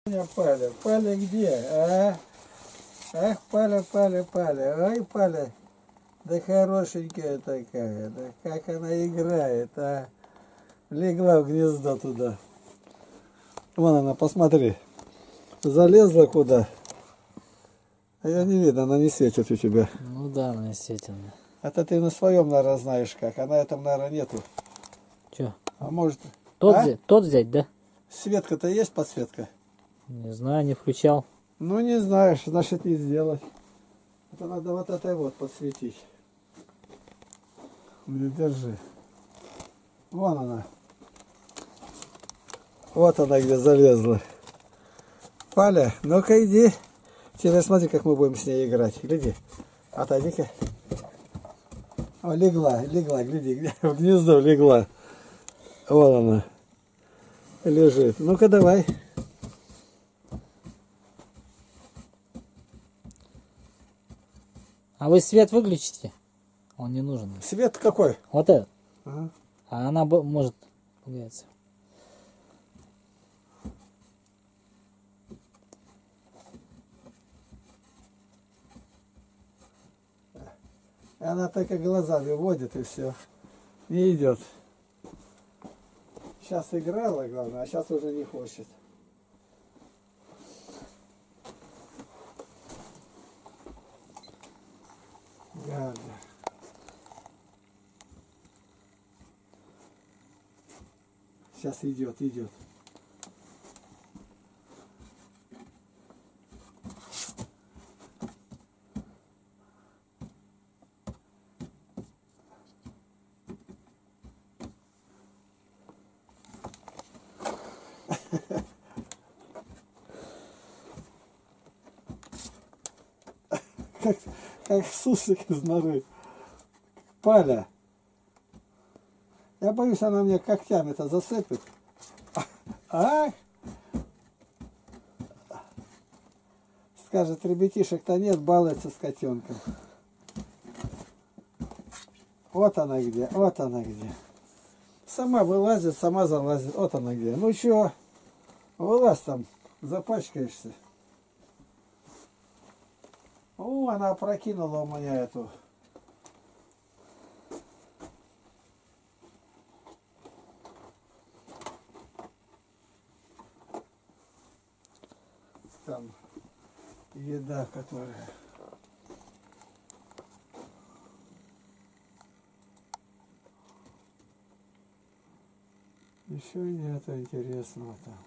Паля, Паля где? А? Ах, Паля, Паля, Паля. Ой, Паля. Да хорошенькая такая. Да как она играет, а? Легла в гнездо туда. Вон она, посмотри. Залезла куда? А я не видно, она не светит у тебя. Ну да, она не светит. Это ты на своем, наверное, знаешь как. А на этом, наверное, нету. Че? А может... Тот взять, да? Светка-то есть, подсветка? Не знаю, не включал. Ну, не знаешь, значит, не сделать. Это надо вот этой вот подсветить. Не держи. Вон она. Вот она где залезла. Паля, ну-ка иди. Теперь смотри, как мы будем с ней играть. Гляди. Отойди-ка. О, легла, гляди, в гнездо легла. Вот она. Лежит. Ну-ка давай. А вы свет выключите? Он не нужен. Свет какой? Вот этот. Ага. А она может пугаться. Она только глазами водит и все. Не идет. Сейчас играла, главное, а сейчас уже не хочет. Гадя. Сейчас идет. Как сусик из норы. Паля. Я боюсь, она мне когтями-то зацепит. А? Скажет, ребятишек-то нет, балуется с котенком. Вот она где. Сама вылазит, сама залазит. Вот она где. Ну чё, вылазь там, запачкаешься. О, она опрокинула у меня эту. Там еда, которая... Еще нету интересного там.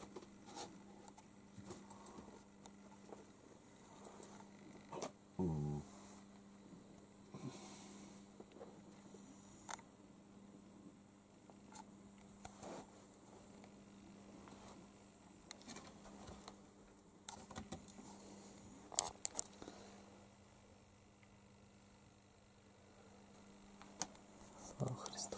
Слава Христу.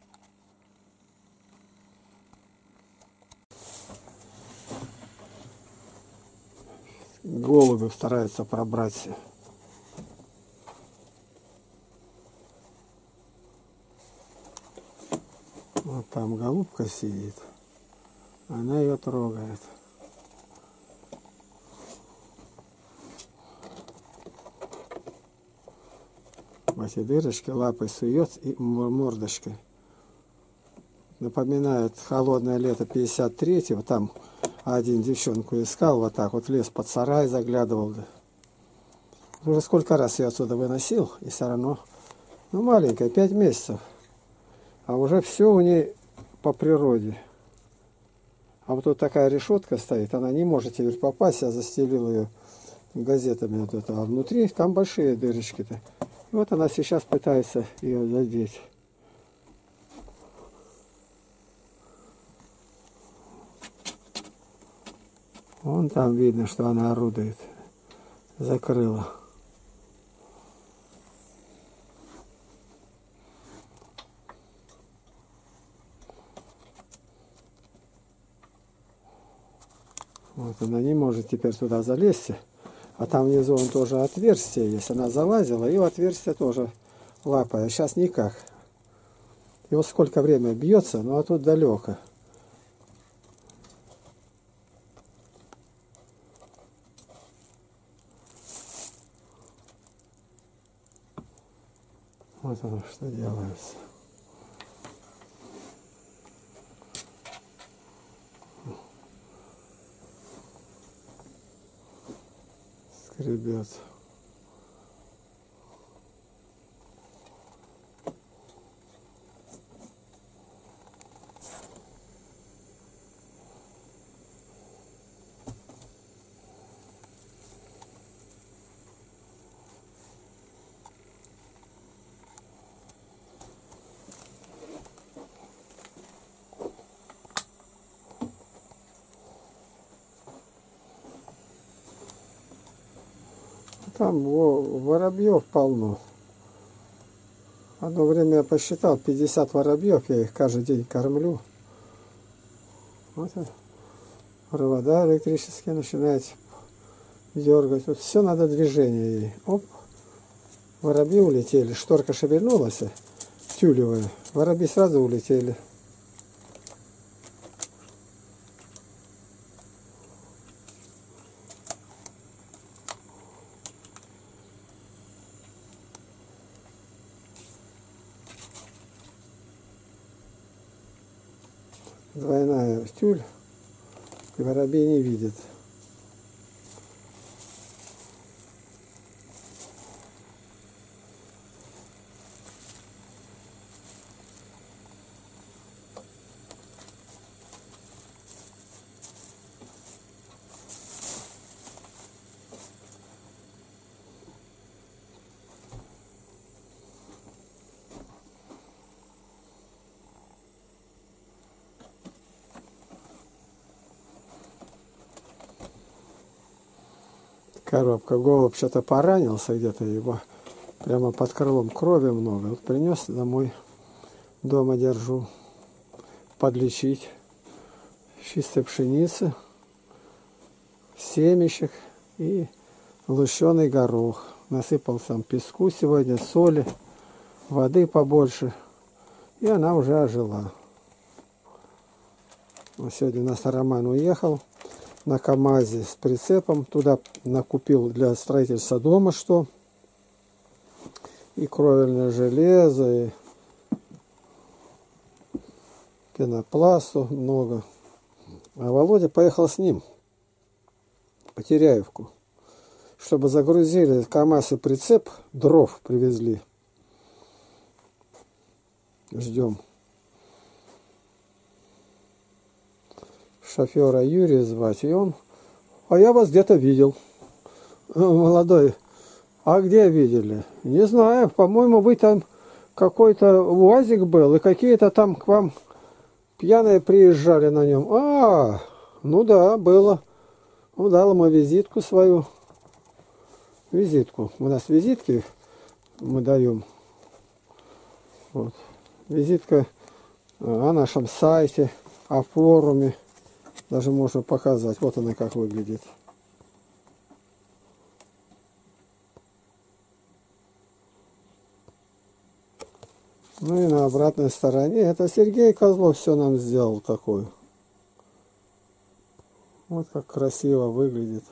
Голуби стараются пробраться. Вот там голубка сидит. Она ее трогает. В эти дырочки лапой сует и мордочкой. Напоминает холодное лето 53-го. Там один девчонку искал, вот так вот лез под сарай, заглядывал. Да. Уже сколько раз я отсюда выносил, и все равно, ну, маленькая, 5 месяцев. А уже все у ней по природе. А вот тут такая решетка стоит, она не может теперь попасть, я застелил ее газетами вот это, а внутри там большие дырочки-то. И вот она сейчас пытается ее задеть. Вон там видно, что она орудует. Закрыла. Вот она не может теперь туда залезть. А там внизу он тоже отверстие есть. Она залазила, и в отверстие тоже лапая. Сейчас никак. И вот сколько время бьется, ну а тут далеко. Вот оно что делается. Скребет. Там воробьев полно. Одно время я посчитал, 50 воробьев, я их каждый день кормлю. Вот провода электрические начинают дергать. Вот все надо движение ей. Оп, воробьи улетели, шторка шевельнулась, тюлевая, воробьи сразу улетели. Двойная тюль, и воробей не видит. Коробка. Голубь что-то поранился где-то, его прямо под крылом крови много. Вот принес домой, дома держу, подлечить. Чистой пшеницы, семечек и лущеный горох. Насыпал сам песку сегодня, соли, воды побольше, и она уже ожила. Вот сегодня у нас Роман уехал на КамАЗе с прицепом, туда накупил для строительства дома что, и кровельное железо, и пенопласту много. А Володя поехал с ним по Теряевку, чтобы загрузили КамАЗ и прицеп, дров привезли. Ждем. Шофера Юрия звать, и он, а я вас где-то видел. Молодой, а где видели? Не знаю, по-моему, вы там какой-то УАЗик был, и какие-то там к вам пьяные приезжали на нем. А, ну да, было. Он дал ему визитку свою. Визитку. У нас визитки мы даем. Вот. Визитка о нашем сайте, о форуме. Даже можно показать. Вот она как выглядит. Ну и на обратной стороне. Это Сергей Козлов все нам сделал такой. Вот как красиво выглядит.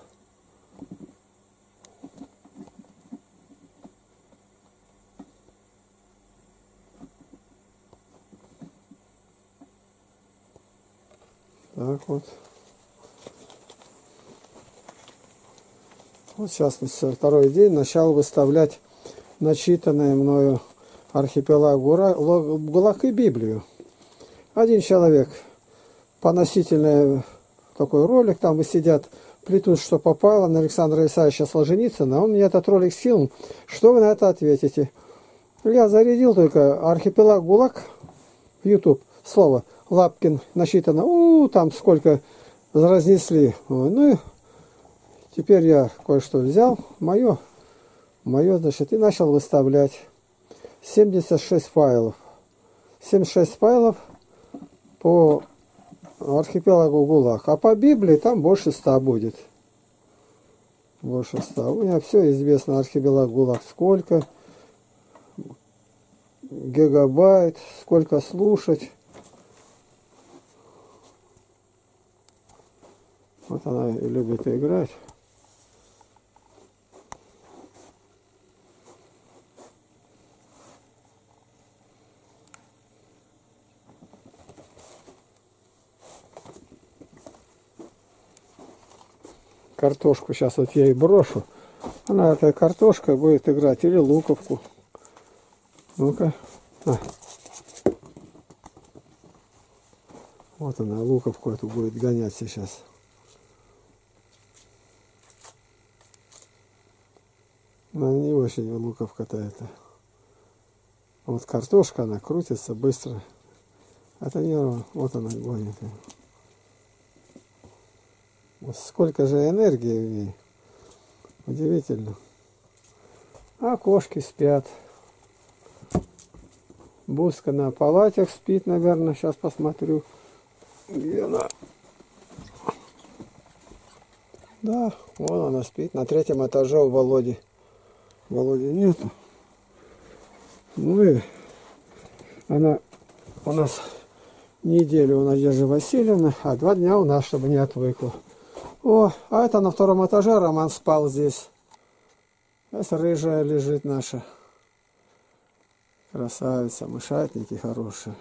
Так вот. Вот сейчас второй день начал выставлять начитанные мною архипелаг ГУЛАГ и Библию. Один человек, поносительный такой ролик, там вы сидят, плетут, что попало на Александра Исаевича Солженицына, он мне этот ролик скинул. Что вы на это ответите? Я зарядил только архипелаг ГУЛАГ в YouTube, слово Лапкин насчитано, там сколько разнесли. Ну и теперь я кое-что взял, мое, значит, и начал выставлять 76 файлов. 76 файлов по архипелагу ГУЛАГ. А по Библии там больше 100 будет. Больше 100. У меня все известно. Архипелаг ГУЛАГ сколько. Гигабайт. Сколько слушать. Вот она и любит играть. картошку сейчас вот я и брошу. Она этой картошкой будет играть или луковку. Ну-ка. Вот она, луковку эту будет гонять сейчас. Она не очень луковка-то это. Вот картошка, она крутится быстро. Это не вот она гонит. Вот сколько же энергии в ней. Удивительно. А кошки спят. Буска на палатях спит, наверное. Сейчас посмотрю. Где она? Да, вон она спит. На 3-м этаже у Володи. Володи нету. Ну и она у нас неделю у Надежды Васильевны, а 2 дня у нас, чтобы не отвыкла. О, а это на 2-м этаже Роман спал здесь. Здесь рыжая лежит наша. Красавица, мышатники хорошие.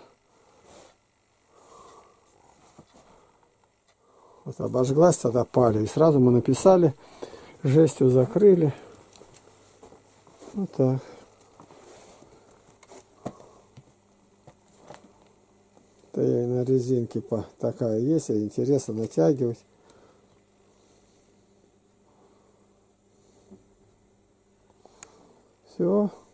Вот обожглась тогда палью. И сразу мы написали, жестью закрыли. Вот так. Это я и на резинке такая есть, и интересно натягивать. Все.